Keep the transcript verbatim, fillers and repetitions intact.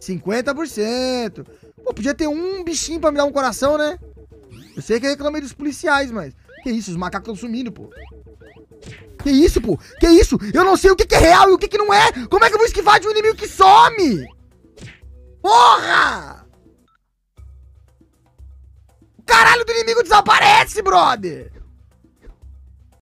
cinquenta por cento. Pô, podia ter um bichinho pra me dar um coração, né? Eu sei que eu reclamei dos policiais, mas... Que isso, os macacos estão sumindo, pô. Que isso, pô? Que isso? Eu não sei o que, que é real e o que, que não é. Como é que eu vou esquivar de um inimigo que some? Porra! O caralho do inimigo desaparece, brother!